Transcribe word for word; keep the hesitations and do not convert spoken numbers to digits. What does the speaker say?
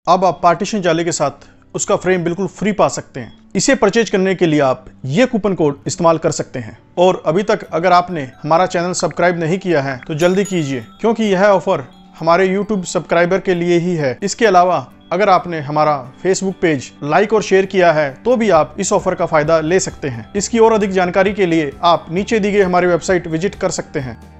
अब आप पार्टीशन जाली के साथ उसका फ्रेम बिल्कुल फ्री पा सकते हैं। इसे परचेज करने के लिए आप ये कूपन कोड इस्तेमाल कर सकते हैं। और अभी तक अगर आपने हमारा चैनल सब्सक्राइब नहीं किया है तो जल्दी कीजिए, क्योंकि यह ऑफर हमारे यूट्यूब सब्सक्राइबर के लिए ही है। इसके अलावा अगर आपने हमारा फेसबुक पेज लाइक और शेयर किया है तो भी आप इस ऑफर का फायदा ले सकते हैं। इसकी और अधिक जानकारी के लिए आप नीचे दी गई हमारी वेबसाइट विजिट कर सकते हैं।